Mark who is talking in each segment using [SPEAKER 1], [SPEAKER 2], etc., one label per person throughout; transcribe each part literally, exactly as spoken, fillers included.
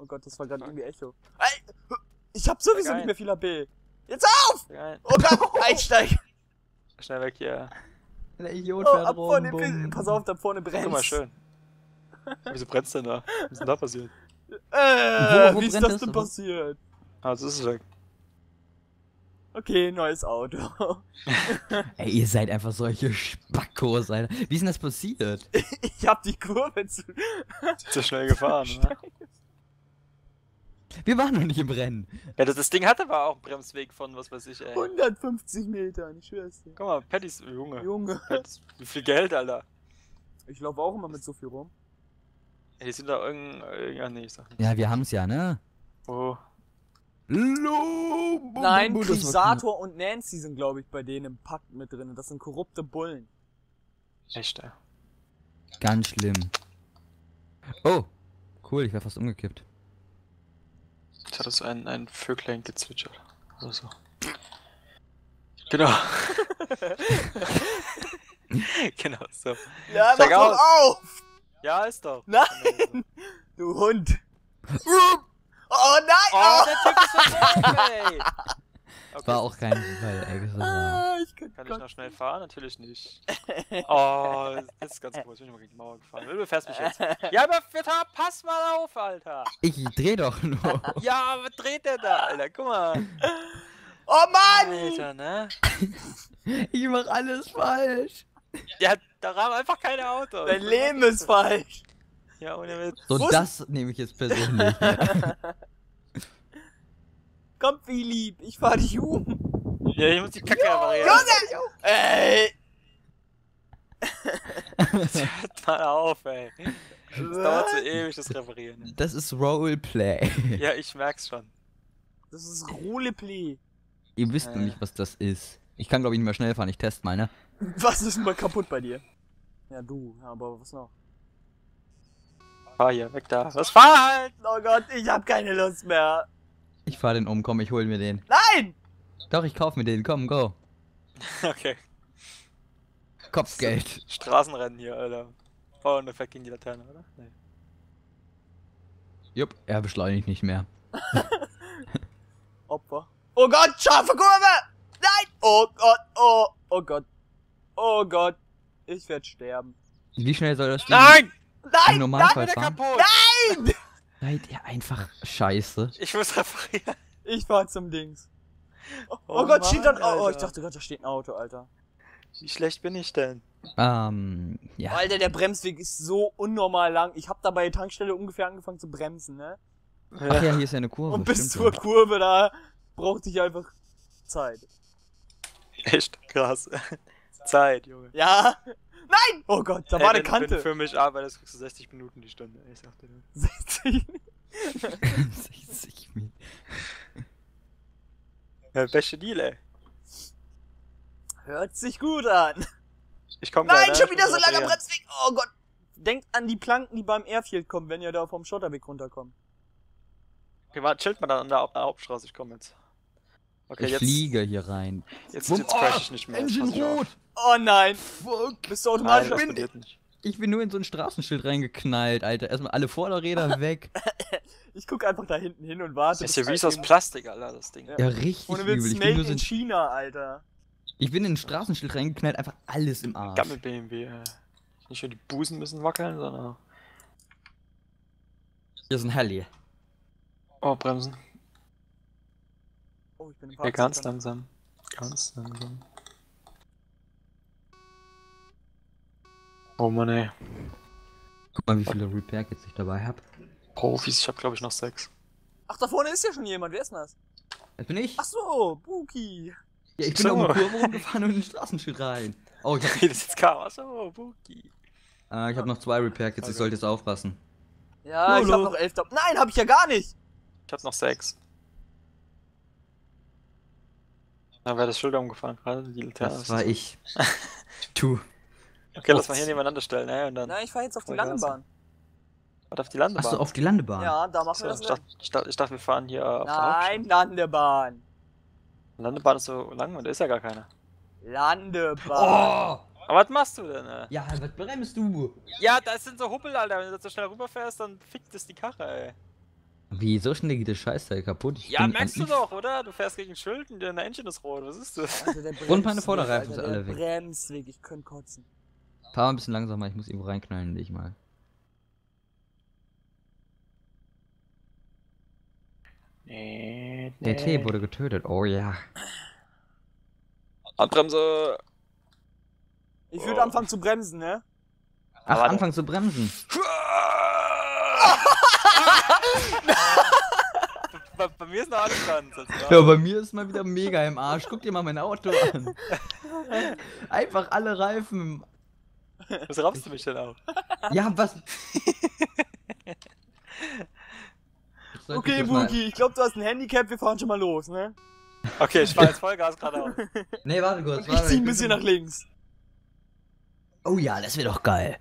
[SPEAKER 1] Oh Gott, das war gerade irgendwie Echo. Ey, ich hab sowieso
[SPEAKER 2] Geil.
[SPEAKER 1] nicht mehr viel H P. Jetzt auf!
[SPEAKER 2] Geil.
[SPEAKER 1] Oh Gott, einsteigen!
[SPEAKER 2] Schnell weg hier.
[SPEAKER 3] Der Idiot
[SPEAKER 1] Oh,
[SPEAKER 3] fährt
[SPEAKER 1] ab vorne,
[SPEAKER 3] rum.
[SPEAKER 1] pass auf, da vorne brennt.
[SPEAKER 2] Guck mal, schön. Wieso brennt's denn da? Was ist denn da passiert?
[SPEAKER 1] Äh,
[SPEAKER 3] Wo- wo
[SPEAKER 1] wie ist
[SPEAKER 3] brennt
[SPEAKER 1] das
[SPEAKER 3] es?
[SPEAKER 1] denn
[SPEAKER 3] Wo-
[SPEAKER 1] passiert?
[SPEAKER 2] Ah, das ist es weg.
[SPEAKER 1] Okay, neues Auto.
[SPEAKER 3] Ey, ihr seid einfach solche Spackos, Alter. Wie ist denn das passiert?
[SPEAKER 1] Ich hab die Kurve zu...
[SPEAKER 2] Zu schnell gefahren, ne?
[SPEAKER 3] Wir waren noch nicht im Rennen.
[SPEAKER 2] Ja, das, das Ding hatte aber auch einen Bremsweg von, was weiß ich, ey.
[SPEAKER 1] hundertfünfzig Metern, ich schwör's dir.
[SPEAKER 2] Guck mal, Pattys, Junge.
[SPEAKER 1] Junge.
[SPEAKER 2] Pattys, wie viel Geld, Alter.
[SPEAKER 1] Ich laufe auch immer mit so viel rum.
[SPEAKER 2] Ey, die sind da irgend... Ja, nee, ich sag nicht.
[SPEAKER 3] Ja, wir haben's ja, ne?
[SPEAKER 2] Oh.
[SPEAKER 3] Lobo.
[SPEAKER 1] Nein,
[SPEAKER 3] Das war
[SPEAKER 1] Crisator und Nancy sind, glaube ich, bei denen im Pakt mit drin. Das sind korrupte Bullen.
[SPEAKER 2] Echt, ey.
[SPEAKER 3] ganz schlimm. Oh, cool, ich wäre fast umgekippt.
[SPEAKER 2] Jetzt hat es ein, ein Vöglein gezwitschert. Oder so. Genau. Genau so.
[SPEAKER 1] Ja, mach
[SPEAKER 2] Steig
[SPEAKER 1] doch
[SPEAKER 2] aus.
[SPEAKER 1] auf!
[SPEAKER 2] Ja, ist doch.
[SPEAKER 1] Nein! Du Hund! Oh nein!
[SPEAKER 2] Oh, der Typ ist verfolgt, ey! Okay.
[SPEAKER 3] War auch kein Zufall, ey. Das war-
[SPEAKER 1] Ah, ich kann,
[SPEAKER 2] Kann ich noch schnell fahren? Natürlich nicht. Oh, das ist ganz groß. Ich bin mal gegen die Mauer gefahren. Du fährst mich jetzt. Ja, aber Peter, pass mal auf, Alter.
[SPEAKER 3] Ich dreh doch nur.
[SPEAKER 2] Ja, was dreht der da, Alter? Guck mal.
[SPEAKER 1] Oh Mann!
[SPEAKER 2] Alter, ne?
[SPEAKER 3] Ich mach alles falsch.
[SPEAKER 2] Ja, da rahmen einfach keine Autos.
[SPEAKER 1] Dein Leben ist falsch!
[SPEAKER 2] Ja, ohne Witz.
[SPEAKER 3] So,
[SPEAKER 1] Wo ist-
[SPEAKER 3] das nehme ich jetzt persönlich.
[SPEAKER 1] Komm, Philipp, ich fahr dich um!
[SPEAKER 2] Ja, ich muss die Kacke reparieren.
[SPEAKER 1] Junge! Ey!
[SPEAKER 2] Hört mal auf, ey. Das dauert so ewig, das Reparieren.
[SPEAKER 3] Das ist Roleplay.
[SPEAKER 2] Ja, ich merk's schon.
[SPEAKER 1] Das ist Roleplay.
[SPEAKER 3] Ihr wisst noch
[SPEAKER 2] Äh.
[SPEAKER 3] nicht, was das ist. Ich kann, glaube ich, nicht mehr schnell fahren. Ich teste meine.
[SPEAKER 1] Was ist denn mal kaputt bei dir? Ja, du, aber was noch?
[SPEAKER 2] Fahr hier, weg da. Was fahr halt?
[SPEAKER 1] Oh Gott, ich hab keine Lust mehr.
[SPEAKER 3] Ich fahr den um. Komm, ich hol mir den.
[SPEAKER 1] Nein!
[SPEAKER 3] Doch, ich kauf mir den. Komm, go.
[SPEAKER 2] Okay.
[SPEAKER 3] Kopfgeld.
[SPEAKER 2] Straßenrennen hier, Alter. Oh, und Effekt gegen die Laterne, oder? Nee.
[SPEAKER 3] Jupp, er beschleunigt nicht mehr.
[SPEAKER 1] Opfer. Oh Gott, scharfe Kurve! Nein! Oh Gott, oh, oh Gott. Oh Gott. Ich werd sterben.
[SPEAKER 3] Wie schnell soll das Ding
[SPEAKER 2] Nein!
[SPEAKER 3] im
[SPEAKER 1] Nein!
[SPEAKER 3] Normalfall
[SPEAKER 2] Wieder
[SPEAKER 3] fahren?
[SPEAKER 2] kaputt!
[SPEAKER 1] Nein!
[SPEAKER 3] Seid ihr einfach scheiße.
[SPEAKER 2] Ich muss reparieren.
[SPEAKER 1] Ich fahr zum Dings. Oh,
[SPEAKER 2] Oh
[SPEAKER 1] oh Gott, steht da
[SPEAKER 2] Mann,
[SPEAKER 1] ein Auto. Oh, ich
[SPEAKER 2] Alter.
[SPEAKER 1] dachte gerade, da steht ein Auto, Alter.
[SPEAKER 2] Wie schlecht bin ich denn?
[SPEAKER 3] Ähm, ja.
[SPEAKER 1] Alter, der Bremsweg ist so unnormal lang. Ich hab da bei der Tankstelle ungefähr angefangen zu bremsen, ne?
[SPEAKER 3] Ach ja, hier ist ja eine Kurve.
[SPEAKER 1] Und bis
[SPEAKER 3] stimmt
[SPEAKER 1] zur
[SPEAKER 3] ja.
[SPEAKER 1] Kurve da brauchte ich einfach Zeit.
[SPEAKER 2] Echt krass. Zeit, Junge.
[SPEAKER 1] Ja? Nein! Oh Gott, da
[SPEAKER 2] Ey,
[SPEAKER 1] war eine
[SPEAKER 2] wenn,
[SPEAKER 1] Kante.
[SPEAKER 2] Wenn du für mich arbeitest, kriegst du sechzig Minuten die Stunde. Ich sag dir.
[SPEAKER 1] sechzig.
[SPEAKER 3] sechzig Minuten.
[SPEAKER 2] Ja, beste Deal, ey.
[SPEAKER 1] Hört sich gut an.
[SPEAKER 2] Ich komm
[SPEAKER 1] Nein,
[SPEAKER 2] gleich, ne?
[SPEAKER 1] schon
[SPEAKER 2] Ich
[SPEAKER 1] wieder
[SPEAKER 2] muss
[SPEAKER 1] so langer
[SPEAKER 2] reparieren.
[SPEAKER 1] Bremsweg. Oh Gott. Denkt an die Planken, die beim Airfield kommen, wenn ihr da vom Schotterweg runterkommt.
[SPEAKER 2] Okay, warte, chillt mal dann an der Haupt- Hauptstraße, ich komm jetzt. Okay,
[SPEAKER 3] Ich
[SPEAKER 2] jetzt,
[SPEAKER 3] fliege hier rein.
[SPEAKER 2] jetzt,
[SPEAKER 3] Wumm-
[SPEAKER 2] jetzt crash ich nicht mehr. jetzt
[SPEAKER 3] Engine
[SPEAKER 2] pass ich auf.
[SPEAKER 3] rot!
[SPEAKER 1] Oh nein.
[SPEAKER 3] Fuck!
[SPEAKER 1] Bist du
[SPEAKER 2] Nein,
[SPEAKER 1] automatisch
[SPEAKER 2] das
[SPEAKER 1] windig?
[SPEAKER 2] passiert nicht.
[SPEAKER 3] Ich bin nur in so ein Straßenschild reingeknallt, Alter. Erstmal alle Vorderräder weg.
[SPEAKER 1] Ich guck einfach da hinten hin und warte.
[SPEAKER 2] Das ist
[SPEAKER 1] bis
[SPEAKER 2] ja wie
[SPEAKER 1] halt
[SPEAKER 2] aus
[SPEAKER 1] jemand-
[SPEAKER 2] Plastik, Alter, das Ding.
[SPEAKER 1] Ja.
[SPEAKER 3] Ja, richtig
[SPEAKER 1] Ohne
[SPEAKER 3] übel.
[SPEAKER 1] Witz,
[SPEAKER 3] Ich bin,
[SPEAKER 1] made
[SPEAKER 3] nur so
[SPEAKER 1] in
[SPEAKER 3] ein,
[SPEAKER 1] China, Alter.
[SPEAKER 3] ich bin in ein Straßenschild reingeknallt, einfach alles im Arsch.
[SPEAKER 2] Gammel-B M W, ey. Nicht nur die Busen müssen wackeln, sondern...
[SPEAKER 3] Hier ist ein Heli.
[SPEAKER 2] Oh, bremsen.
[SPEAKER 1] Oh, ich bin im
[SPEAKER 2] Ja, ganz
[SPEAKER 1] Fahrzeug.
[SPEAKER 2] langsam. Ganz langsam. Oh Mann, ey.
[SPEAKER 3] Guck mal, wie viele Repair Kits ich dabei habe.
[SPEAKER 2] Profis, ich hab glaube ich noch sechs.
[SPEAKER 1] Ach, da vorne ist ja schon jemand. Wer ist denn das?
[SPEAKER 3] Das bin ich.
[SPEAKER 1] Ach so, Buki.
[SPEAKER 3] Ja, ich bin
[SPEAKER 2] so.
[SPEAKER 3] um die Kurve rumgefahren und in ein Straßenschild rein. Oh, ich hab,
[SPEAKER 2] Wie das jetzt kam. Achso, Buki.
[SPEAKER 3] äh, ich hab noch zwei Repair Kits, ich sollte jetzt aufpassen.
[SPEAKER 1] Ja, ich hab
[SPEAKER 3] Lolo.
[SPEAKER 1] noch elf. da- Nein, hab ich ja gar nicht.
[SPEAKER 2] Ich hab noch sechs. Da wäre das Schild umgefahren gerade. Die Laterne.
[SPEAKER 3] Das war ich. Du.
[SPEAKER 2] Okay, lass mal hier nebeneinander stellen, ey, und dann.
[SPEAKER 1] Nein, ich fahr jetzt auf die
[SPEAKER 2] Voll Gas.
[SPEAKER 1] Landebahn.
[SPEAKER 2] Warte auf die Landebahn.
[SPEAKER 3] Achso, auf die Landebahn.
[SPEAKER 1] Ja, da machen
[SPEAKER 2] So,
[SPEAKER 1] wir das
[SPEAKER 2] ich, dachte, ich, dachte, ich dachte, wir fahren hier auf
[SPEAKER 1] Nein, Landebahn.
[SPEAKER 2] der Landebahn ist so lang und da ist ja gar keine.
[SPEAKER 1] Landebahn.
[SPEAKER 3] Oh!
[SPEAKER 2] Aber was machst du denn, ey?
[SPEAKER 3] Ja, was bremst du?
[SPEAKER 2] Ja, das sind so Huppel, Alter. Wenn du da so schnell rüberfährst, dann fickt es die Karre, ey.
[SPEAKER 3] Wie Wie, so schnell geht das Scheißteil kaputt? Ich
[SPEAKER 2] Ja,
[SPEAKER 3] bin
[SPEAKER 2] merkst
[SPEAKER 3] an
[SPEAKER 2] du
[SPEAKER 3] I-
[SPEAKER 2] doch, oder? Du fährst gegen Schild und deine Engine ist rot. Was ist das?
[SPEAKER 1] Also der
[SPEAKER 3] Und meine
[SPEAKER 1] Bremsweg,
[SPEAKER 3] Vorderreifen
[SPEAKER 1] Alter,
[SPEAKER 3] sind alle
[SPEAKER 1] der
[SPEAKER 3] weg.
[SPEAKER 1] Bremsweg, ich könnte kotzen.
[SPEAKER 3] Fahr mal ein bisschen langsamer, ich muss irgendwo reinknallen, dich mal.
[SPEAKER 2] Nee,
[SPEAKER 3] Der T wurde getötet, oh ja.
[SPEAKER 2] Handbremse.
[SPEAKER 1] Ich würde
[SPEAKER 2] Oh.
[SPEAKER 1] anfangen zu bremsen, ne?
[SPEAKER 3] Ach,
[SPEAKER 2] warte.
[SPEAKER 3] anfangen zu bremsen.
[SPEAKER 2] bei, bei mir ist noch alles ganz. Also,
[SPEAKER 3] Ja, bei mir ist mal wieder mega im Arsch. Guck dir mal mein Auto an. Einfach alle Reifen.
[SPEAKER 2] Was raubst du mich denn auch?
[SPEAKER 3] Ja, was? Ich sollte
[SPEAKER 1] Okay,
[SPEAKER 3] kurz mal-
[SPEAKER 1] Buki, ich glaube, du hast ein Handicap, wir fahren schon mal los, ne?
[SPEAKER 2] Okay, ich fahr jetzt Vollgas geradeaus.
[SPEAKER 3] Nee, warte kurz.
[SPEAKER 1] Ich
[SPEAKER 3] Warte,
[SPEAKER 1] zieh ein
[SPEAKER 3] bin
[SPEAKER 1] bisschen
[SPEAKER 3] so-
[SPEAKER 1] nach links.
[SPEAKER 3] Oh ja, das wäre doch geil.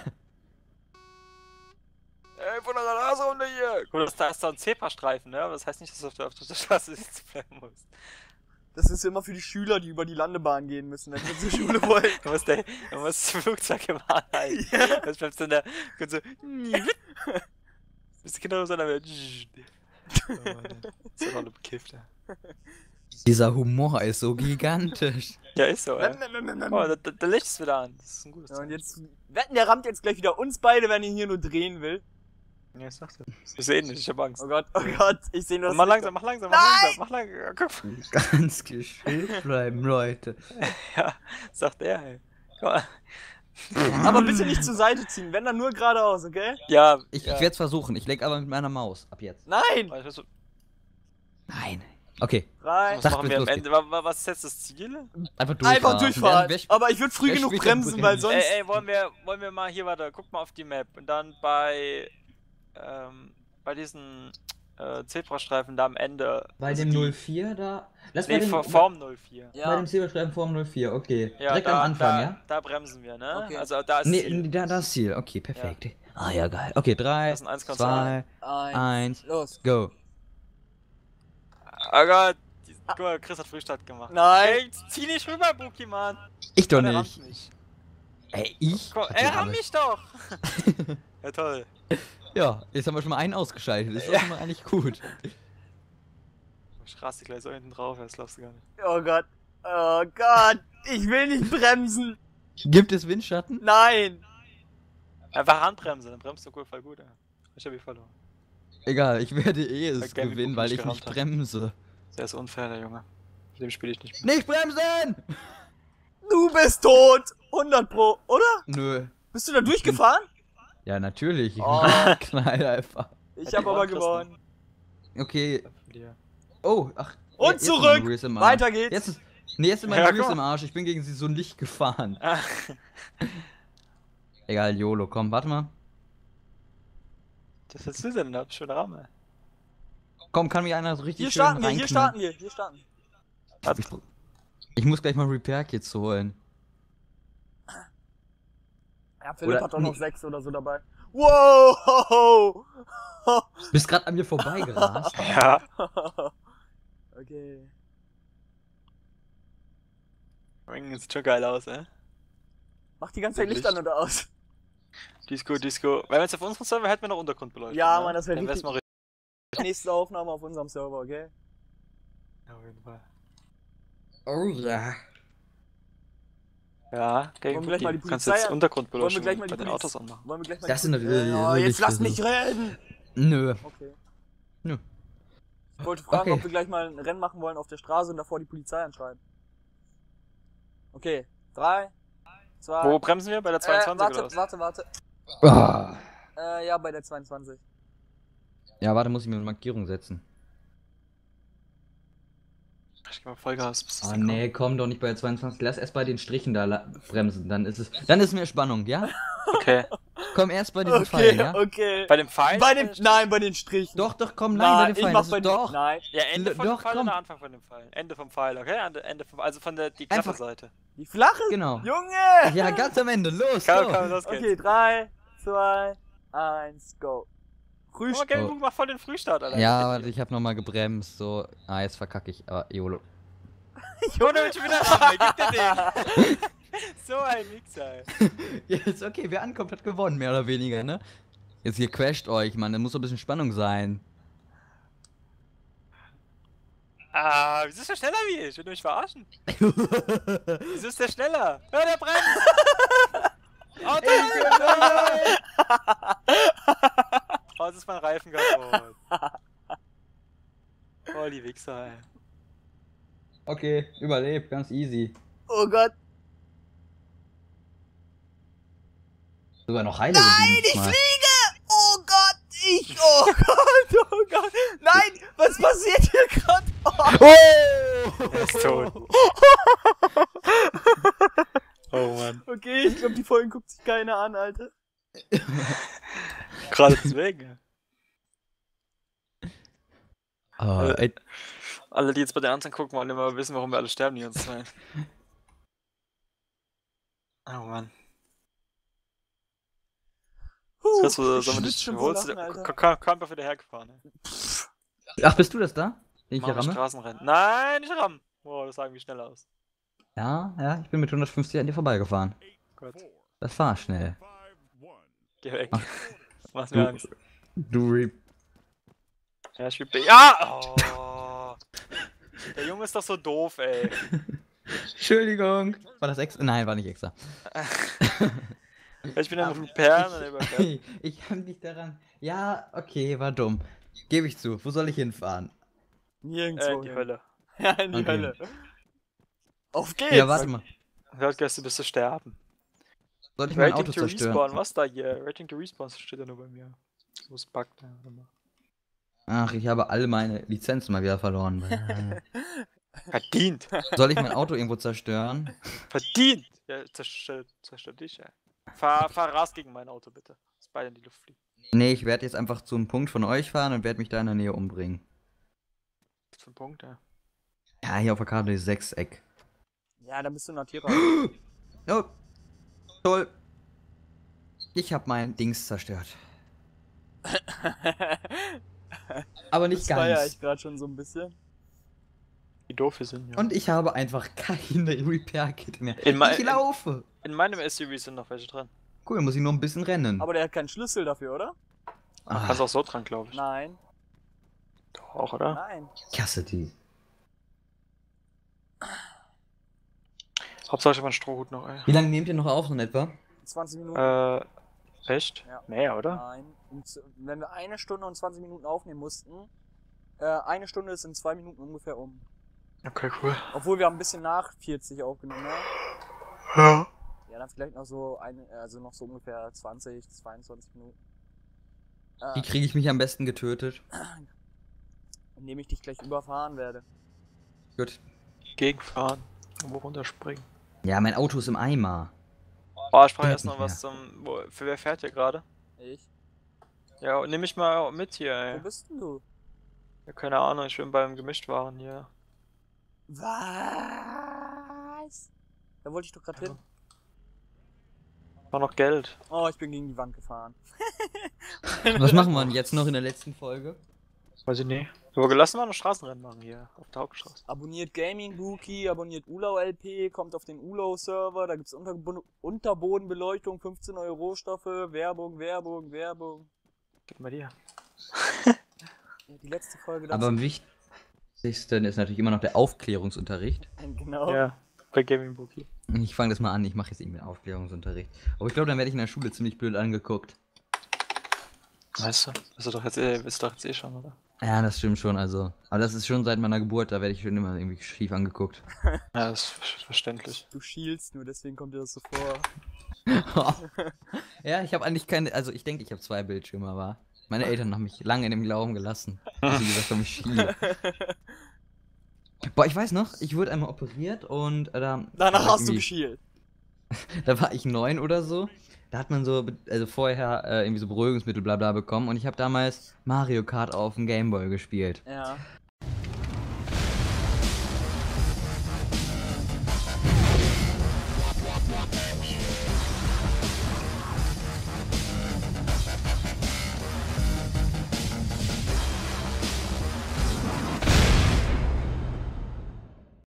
[SPEAKER 2] Ey, von der Nase runter hier! Gut, da ist da ein Zebrastreifen, ne? Aber das heißt nicht, dass du auf der, auf der Straße sitzen bleiben musst.
[SPEAKER 1] Das ist immer für die Schüler, die über die Landebahn gehen müssen, wenn sie zur Schule wollen.
[SPEAKER 2] Du musst, der, du musst das Flugzeug im Hahn halten.
[SPEAKER 1] Ja.
[SPEAKER 2] Das bleibst du in der. Und so. Bist du genau so einer. Oh Mann, ist doch alle bekifft, ja.
[SPEAKER 3] Dieser Humor ist so gigantisch.
[SPEAKER 2] Ja, ist so, ey.
[SPEAKER 1] Ja,
[SPEAKER 2] Oh, da, da, da lächst es wieder an. Das ist ein gutes
[SPEAKER 1] und
[SPEAKER 2] Zeichen.
[SPEAKER 1] jetzt, wetten, der rammt jetzt gleich wieder uns beide, wenn ihn hier nur drehen will.
[SPEAKER 2] Ja, ich sag's dir. Ich seh ihn nicht, ich hab Angst.
[SPEAKER 1] Oh Gott, oh Gott, ich sehe nur das.
[SPEAKER 2] Mach langsam, mach langsam, mach
[SPEAKER 1] Nein!
[SPEAKER 2] langsam, mach langsam. Guck mal.
[SPEAKER 3] Ganz geschillt bleiben, Leute.
[SPEAKER 2] Ja, sagt er, ey. Guck mal.
[SPEAKER 1] Aber bitte nicht zur Seite ziehen, wenn dann nur geradeaus, okay?
[SPEAKER 2] Ja,
[SPEAKER 3] Ich,
[SPEAKER 2] ja.
[SPEAKER 3] ich werde es versuchen. Ich lenk aber mit meiner Maus. Ab jetzt.
[SPEAKER 1] Nein!
[SPEAKER 2] Aber ich weiß so-
[SPEAKER 3] Nein. Okay,
[SPEAKER 1] Drei.
[SPEAKER 2] Was
[SPEAKER 3] Sag,
[SPEAKER 2] machen
[SPEAKER 3] bis
[SPEAKER 2] wir am
[SPEAKER 3] losgeht.
[SPEAKER 2] Ende? Wa- wa- Was ist jetzt das Ziel?
[SPEAKER 3] einfach durchfahren.
[SPEAKER 1] Einfach durchfahren.
[SPEAKER 3] Wer- wer-
[SPEAKER 1] Aber ich würde früh
[SPEAKER 3] wer
[SPEAKER 1] genug
[SPEAKER 3] spielt
[SPEAKER 1] bremsen,
[SPEAKER 3] denn
[SPEAKER 1] weil
[SPEAKER 3] Bremen?
[SPEAKER 1] sonst.
[SPEAKER 2] Ey, ey, wollen wir, wollen wir mal hier, warte, guck mal auf die Map. Und dann bei, ähm, bei diesen äh, Zebrastreifen da am Ende.
[SPEAKER 3] Bei
[SPEAKER 2] also
[SPEAKER 3] dem
[SPEAKER 2] die-
[SPEAKER 3] null vier da. Lass
[SPEAKER 2] Nee,
[SPEAKER 3] bei dem,
[SPEAKER 2] vor, vorm null vier.
[SPEAKER 3] bei
[SPEAKER 1] Ja.
[SPEAKER 3] dem Zebrastreifen vorm null vier, okay.
[SPEAKER 2] Ja,
[SPEAKER 3] Direkt
[SPEAKER 2] da,
[SPEAKER 3] am Anfang,
[SPEAKER 2] da,
[SPEAKER 3] ja?
[SPEAKER 2] Da bremsen wir, ne?
[SPEAKER 1] Okay.
[SPEAKER 2] Also da ist
[SPEAKER 3] Nee,
[SPEAKER 2] Ziel.
[SPEAKER 3] nee, da das Ziel. Okay, perfekt. Ah ja, geil. Okay, drei,
[SPEAKER 2] Das sind eins Komma zwei.
[SPEAKER 3] zwei,
[SPEAKER 1] Eins.
[SPEAKER 3] eins,
[SPEAKER 1] Los.
[SPEAKER 3] go.
[SPEAKER 2] Oh Gott. Die, guck mal, Chris hat Frühstart gemacht.
[SPEAKER 1] Nein.
[SPEAKER 2] Ey, zieh nicht rüber, Buki, Mann.
[SPEAKER 3] Ich doch
[SPEAKER 2] Oh, der
[SPEAKER 3] nicht.
[SPEAKER 2] rammt mich.
[SPEAKER 3] Ey, ich?
[SPEAKER 2] Guck,
[SPEAKER 3] Hat
[SPEAKER 2] ey,
[SPEAKER 3] die
[SPEAKER 2] ramm
[SPEAKER 3] Arme.
[SPEAKER 2] mich doch. Ja, toll.
[SPEAKER 3] Ja, jetzt haben wir schon mal einen ausgeschaltet. Das ist doch schon mal eigentlich gut.
[SPEAKER 2] Ich raste gleich so hinten drauf, das glaubst du gar nicht.
[SPEAKER 1] Oh Gott. Oh Gott. Ich will nicht bremsen.
[SPEAKER 3] Gibt es Windschatten?
[SPEAKER 1] Nein.
[SPEAKER 2] Einfach Handbremse, dann bremst du cool voll gut, ey. Ich hab ihn verloren.
[SPEAKER 3] Egal, ich werde eh es
[SPEAKER 2] Gaming
[SPEAKER 3] gewinnen,
[SPEAKER 2] Book
[SPEAKER 3] weil
[SPEAKER 2] nicht
[SPEAKER 3] ich nicht
[SPEAKER 2] gerammt hat.
[SPEAKER 3] bremse.
[SPEAKER 2] Der ist unfair, der Junge. Mit dem spiele ich nicht mehr.
[SPEAKER 3] Nicht bremsen!
[SPEAKER 1] Du bist tot. hundert Pro, oder?
[SPEAKER 3] Nö.
[SPEAKER 1] Bist du da durchgefahren?
[SPEAKER 3] Ja, natürlich. Ich
[SPEAKER 1] Oh.
[SPEAKER 3] knall einfach.
[SPEAKER 1] Ich
[SPEAKER 2] Ja,
[SPEAKER 1] habe
[SPEAKER 2] die
[SPEAKER 1] aber
[SPEAKER 2] waren Christen.
[SPEAKER 1] gewonnen.
[SPEAKER 3] Okay.
[SPEAKER 2] Ja.
[SPEAKER 3] Oh, ach.
[SPEAKER 1] Und
[SPEAKER 3] jetzt ist mein
[SPEAKER 1] zurück.
[SPEAKER 3] Wheels im Arsch.
[SPEAKER 1] Weiter geht's.
[SPEAKER 3] Jetzt ist. Nee, jetzt ist mein
[SPEAKER 2] Ja,
[SPEAKER 3] Wheels
[SPEAKER 2] komm.
[SPEAKER 3] im Arsch. Ich bin gegen sie so nicht gefahren.
[SPEAKER 2] Ah,
[SPEAKER 3] Egal, YOLO, komm, warte mal.
[SPEAKER 2] das willst du denn da? Schöne Ramme.
[SPEAKER 3] Komm, kann mich einer so richtig
[SPEAKER 1] Hier
[SPEAKER 3] schön
[SPEAKER 1] starten wir, hier
[SPEAKER 3] reinknallen?
[SPEAKER 1] starten wir, hier starten wir.
[SPEAKER 3] Ich, ich muss gleich mal Repair-Kits holen.
[SPEAKER 1] Ja, Philipp
[SPEAKER 3] Oder-
[SPEAKER 1] hat doch noch
[SPEAKER 3] nee.
[SPEAKER 1] sechs oder so dabei. Wow!
[SPEAKER 3] Bist grad an mir vorbeigerast.
[SPEAKER 2] Ja.
[SPEAKER 1] Okay.
[SPEAKER 2] Das sieht schon geil aus, ey.
[SPEAKER 1] Mach die ganze Zeit Licht an oder aus.
[SPEAKER 2] Disco, Disco. Wenn wir jetzt auf unserem Server hätten wir noch Untergrundbeleuchtung.
[SPEAKER 1] Ja,
[SPEAKER 2] ne?
[SPEAKER 1] Mann, das wär
[SPEAKER 2] Dann wär's
[SPEAKER 1] richtig-
[SPEAKER 2] mal richtig.
[SPEAKER 1] Nächste Aufnahme auf unserem Server, okay?
[SPEAKER 2] Ja, auf jeden Fall.
[SPEAKER 3] Oh ja.
[SPEAKER 2] Ja, okay,
[SPEAKER 1] Wollen wir gleich mal die
[SPEAKER 2] du kannst
[SPEAKER 1] Polizei
[SPEAKER 2] jetzt
[SPEAKER 1] an-
[SPEAKER 2] Untergrundbeleuchtung
[SPEAKER 1] wollen wir gleich mal die
[SPEAKER 2] bei den
[SPEAKER 1] Poliz-
[SPEAKER 2] Autos anmachen.
[SPEAKER 1] Wollen wir gleich mal
[SPEAKER 3] Das
[SPEAKER 1] die-
[SPEAKER 3] sind richtig-
[SPEAKER 1] Oh, jetzt lass
[SPEAKER 3] richtig-
[SPEAKER 1] mich reden!
[SPEAKER 3] Nö.
[SPEAKER 1] Okay.
[SPEAKER 3] Nö.
[SPEAKER 1] Ich wollte fragen,
[SPEAKER 3] Okay.
[SPEAKER 1] ob wir gleich mal ein Rennen machen wollen auf der Straße und davor die Polizei anschreiben. Okay. Drei, zwei.
[SPEAKER 2] Wo bremsen wir? Bei der zweiundzwanzig
[SPEAKER 1] äh, warte,
[SPEAKER 2] oder was?
[SPEAKER 1] warte, warte.
[SPEAKER 3] Ah.
[SPEAKER 1] Äh, ja, bei der zweiundzwanzig.
[SPEAKER 3] Ja, warte, muss ich mir eine Markierung setzen.
[SPEAKER 2] Ich geh mal Vollgas. bis das
[SPEAKER 3] Ah
[SPEAKER 2] Ding
[SPEAKER 3] nee, komm doch nicht bei der zweiundzwanzig. Lass erst bei den Strichen da la- bremsen. Dann ist es. Dann ist mehr Spannung, ja?
[SPEAKER 2] kommt. Okay.
[SPEAKER 3] Komm erst bei diesen
[SPEAKER 1] Okay,
[SPEAKER 3] Pfeilen, ja?
[SPEAKER 1] okay.
[SPEAKER 2] Bei dem Pfeil?
[SPEAKER 1] Bei dem, nein, bei den Strichen.
[SPEAKER 3] Doch, doch, komm, nein, bei
[SPEAKER 1] nein,
[SPEAKER 3] den
[SPEAKER 1] ich
[SPEAKER 3] Pfeilen.
[SPEAKER 1] mach
[SPEAKER 3] Das
[SPEAKER 1] bei
[SPEAKER 3] ist
[SPEAKER 1] den,
[SPEAKER 3] doch.
[SPEAKER 1] nein.
[SPEAKER 2] Ja, Ende
[SPEAKER 3] L-
[SPEAKER 2] von dem
[SPEAKER 3] doch,
[SPEAKER 2] Pfeil
[SPEAKER 3] komm.
[SPEAKER 2] oder Anfang von dem Pfeil? Ende vom Pfeil, okay? Ende, Ende vom, also von der die
[SPEAKER 3] Einfach-
[SPEAKER 2] Klapperseite.
[SPEAKER 1] Die flache?
[SPEAKER 3] Genau.
[SPEAKER 1] Junge!
[SPEAKER 3] Ja, ganz am Ende, los!
[SPEAKER 2] Komm,
[SPEAKER 3] go.
[SPEAKER 2] komm, los geht's.
[SPEAKER 1] Okay, drei, zwei, eins, go.
[SPEAKER 2] Guck mal,
[SPEAKER 1] Frühstück.
[SPEAKER 2] Gaming Book macht voll den Frühstart, Alter.
[SPEAKER 3] Ja, warte, ich hab nochmal gebremst, so. Ah, jetzt verkacke ich, aber YOLO.
[SPEAKER 2] Junge, schon wieder Ramme, gib dir den. So ein Mixer, ey.
[SPEAKER 3] Jetzt, okay, wer ankommt, hat gewonnen, mehr oder weniger, ne? Jetzt hier crasht euch, Mann, da muss doch ein bisschen Spannung sein.
[SPEAKER 2] Ah, wieso ist der schneller wie ich? Will du mich verarschen? Wieso ist der schneller? Hör, der brennt! Oh nein! Oh, jetzt ist mein Reifen kaputt. Oh, die Wichser, ey.
[SPEAKER 3] Okay, überlebt, ganz easy.
[SPEAKER 1] Oh Gott.
[SPEAKER 3] Sogar noch heile
[SPEAKER 1] Nein, ich fliege! Oh Gott, ich, oh Gott, oh Gott. Nein, was passiert hier gerade? Oh.
[SPEAKER 3] Oh!
[SPEAKER 2] Er ist tot. Oh Mann.
[SPEAKER 1] Okay, ich glaube, die Folgen guckt sich keiner an, Alter.
[SPEAKER 2] Gerade deswegen.
[SPEAKER 3] Oh,
[SPEAKER 2] Äh,
[SPEAKER 3] ey,
[SPEAKER 2] Alle, die jetzt bei der Anzahl gucken, wollen immer wissen, warum wir alle sterben die ganze Zeit. Oh Mann.
[SPEAKER 1] Huh,
[SPEAKER 2] Das heißt,
[SPEAKER 1] ich
[SPEAKER 2] sollen wir
[SPEAKER 1] schwitz
[SPEAKER 2] dich
[SPEAKER 1] schon
[SPEAKER 2] holst
[SPEAKER 1] vor Lachen,
[SPEAKER 2] du?
[SPEAKER 1] Alter.
[SPEAKER 2] Kam kam einfach wieder hergefahren. Ey.
[SPEAKER 3] ach, bist du das da? Den ich hier
[SPEAKER 2] Machen wir
[SPEAKER 3] ramme?
[SPEAKER 2] Straßenrennen. Nein, nicht rammen. Boah, das sah irgendwie schnell aus.
[SPEAKER 3] Ja, ja, ich bin mit hundertfünfzig an dir vorbeigefahren.
[SPEAKER 2] Gott.
[SPEAKER 3] Das war schnell.
[SPEAKER 2] Geh weg.
[SPEAKER 3] Ach.
[SPEAKER 2] Mach's mir
[SPEAKER 3] Du,
[SPEAKER 2] Angst.
[SPEAKER 3] du Re
[SPEAKER 2] Ja, ich spiel. Ja! Oh. Der Junge ist doch so doof, ey.
[SPEAKER 3] Entschuldigung. War das extra? Nein, war nicht extra.
[SPEAKER 2] Ich bin ein Repair und er überfährt.
[SPEAKER 3] Ich, ich hab dich daran. Ja, okay, war dumm. Gebe ich zu. Wo soll ich hinfahren?
[SPEAKER 1] Nirgendwo.
[SPEAKER 2] Äh, in die
[SPEAKER 1] hin.
[SPEAKER 2] Hölle.
[SPEAKER 1] Ja, in die
[SPEAKER 3] Okay.
[SPEAKER 1] Hölle. Auf geht's.
[SPEAKER 3] Ja, warte mal.
[SPEAKER 2] Hört gehst du bis zu sterben.
[SPEAKER 3] Soll ich mein
[SPEAKER 2] Rating
[SPEAKER 3] Auto
[SPEAKER 2] to
[SPEAKER 3] zerstören?
[SPEAKER 2] respawn, was da hier? Rating to respawn steht ja nur bei mir. Wo es buggt, ja, warte mal.
[SPEAKER 3] Ach, ich habe alle meine Lizenzen mal wieder verloren.
[SPEAKER 2] Verdient!
[SPEAKER 3] Soll ich mein Auto irgendwo zerstören?
[SPEAKER 2] Verdient! Ja, zerstört, zerstört dich, ey. Fahr, fahr Ras gegen mein Auto, bitte. Dass beide in die Luft fliegen.
[SPEAKER 3] Nee, ich werde jetzt einfach zum Punkt von euch fahren und werde mich da in der Nähe umbringen.
[SPEAKER 2] Was für ein Punkt, ja.
[SPEAKER 3] Ja, hier auf der Karte ist Sechseck.
[SPEAKER 1] Ja, dann bist du Natierer.
[SPEAKER 3] Oh, toll. Ich habe mein Dings zerstört. Aber nicht
[SPEAKER 1] Das feier
[SPEAKER 3] ganz.
[SPEAKER 1] ich gerade schon so ein bisschen.
[SPEAKER 2] Wie doof wir sind, ja.
[SPEAKER 3] Und ich habe einfach keine Repair-Kit mehr.
[SPEAKER 2] In mein-
[SPEAKER 3] ich laufe.
[SPEAKER 2] In meinem S U V sind noch welche dran.
[SPEAKER 3] Cool, muss ich nur ein bisschen rennen.
[SPEAKER 1] Aber der hat keinen Schlüssel dafür, oder?
[SPEAKER 3] Ah,
[SPEAKER 2] Kannst auch so dran, glaube ich.
[SPEAKER 1] Nein.
[SPEAKER 2] Doch, auch, oder?
[SPEAKER 1] Nein.
[SPEAKER 3] ich hasse die.
[SPEAKER 2] Hauptsache ich hab einen Strohhut noch, ey.
[SPEAKER 3] Wie lange nehmt ihr noch auf, so in etwa?
[SPEAKER 1] zwanzig Minuten.
[SPEAKER 2] Äh, echt?
[SPEAKER 1] Ja.
[SPEAKER 2] Mehr, oder?
[SPEAKER 1] Nein. Und z- wenn wir eine Stunde und zwanzig Minuten aufnehmen mussten, äh, eine Stunde ist in zwei Minuten ungefähr um.
[SPEAKER 2] Okay, cool.
[SPEAKER 1] Obwohl wir haben ein bisschen nach vierzig aufgenommen, ja.
[SPEAKER 2] Ja.
[SPEAKER 1] Ja, dann vielleicht noch so eine, also noch so ungefähr zwanzig, zweiundzwanzig Minuten.
[SPEAKER 3] Wie
[SPEAKER 1] Äh,
[SPEAKER 3] kriege ich mich am besten getötet?
[SPEAKER 1] indem ich dich gleich überfahren werde.
[SPEAKER 3] Gut.
[SPEAKER 2] Gegenfahren. Wo runterspringen.
[SPEAKER 3] Ja, mein Auto ist im Eimer.
[SPEAKER 2] Oh, ich brauche
[SPEAKER 3] Geht
[SPEAKER 2] erst noch
[SPEAKER 3] nicht
[SPEAKER 2] was zum. Wo, für wer fährt hier gerade?
[SPEAKER 1] Ich?
[SPEAKER 2] Ja, nimm mich mal mit hier,
[SPEAKER 1] Wo
[SPEAKER 2] ey.
[SPEAKER 1] bist denn du?
[SPEAKER 2] Ja, keine Ahnung, ich bin beim Gemischtwaren hier.
[SPEAKER 1] Was? Da wollte ich doch gerade hin.
[SPEAKER 2] War noch Geld.
[SPEAKER 1] Oh, ich bin gegen die Wand gefahren.
[SPEAKER 3] Was machen wir denn jetzt noch in der letzten Folge?
[SPEAKER 2] Weiß ich nicht. Aber gelassen wir noch Straßenrennen machen hier. Auf der Hauptstraße.
[SPEAKER 1] Abonniert Gaming Bookie, abonniert Ulau L P, kommt auf den Ulau Server, da gibt's Unterbo Unterbodenbeleuchtung, fünfzehn Euro Rohstoffe, Werbung, Werbung, Werbung.
[SPEAKER 2] Gib mal dir.
[SPEAKER 1] Ja, die letzte Folge
[SPEAKER 3] Aber am wichtigsten ist natürlich immer noch der Aufklärungsunterricht.
[SPEAKER 1] Genau.
[SPEAKER 2] Ja, bei Gaming Bookie.
[SPEAKER 3] Ich fange das mal an, ich mache jetzt irgendwie einen Aufklärungsunterricht. Aber ich glaube, dann werde ich in der Schule ziemlich blöd angeguckt.
[SPEAKER 2] Weißt du? Bist du doch jetzt eh, bist du doch jetzt eh schon, oder?
[SPEAKER 3] Ja, das stimmt schon, also. Aber das ist schon seit meiner Geburt, da werde ich schon immer irgendwie schief angeguckt.
[SPEAKER 2] Ja, das ist ver- verständlich.
[SPEAKER 1] Du schielst nur, deswegen kommt dir das so vor.
[SPEAKER 3] Ja, ich habe eigentlich keine, also ich denke, ich habe zwei Bildschirme, aber meine Eltern haben mich lange in dem Glauben gelassen. dass sie gesagt haben, ich schiele. Boah, ich weiß noch, ich wurde einmal operiert und äh, da,
[SPEAKER 1] Danach
[SPEAKER 3] da
[SPEAKER 1] hast du
[SPEAKER 3] irgendwie-
[SPEAKER 1] geschielt.
[SPEAKER 3] Da war ich neun oder so. Da hat man so, be- also vorher äh, irgendwie so Beruhigungsmittel bla bla bekommen und ich habe damals Mario Kart auf dem Gameboy gespielt.
[SPEAKER 1] Ja.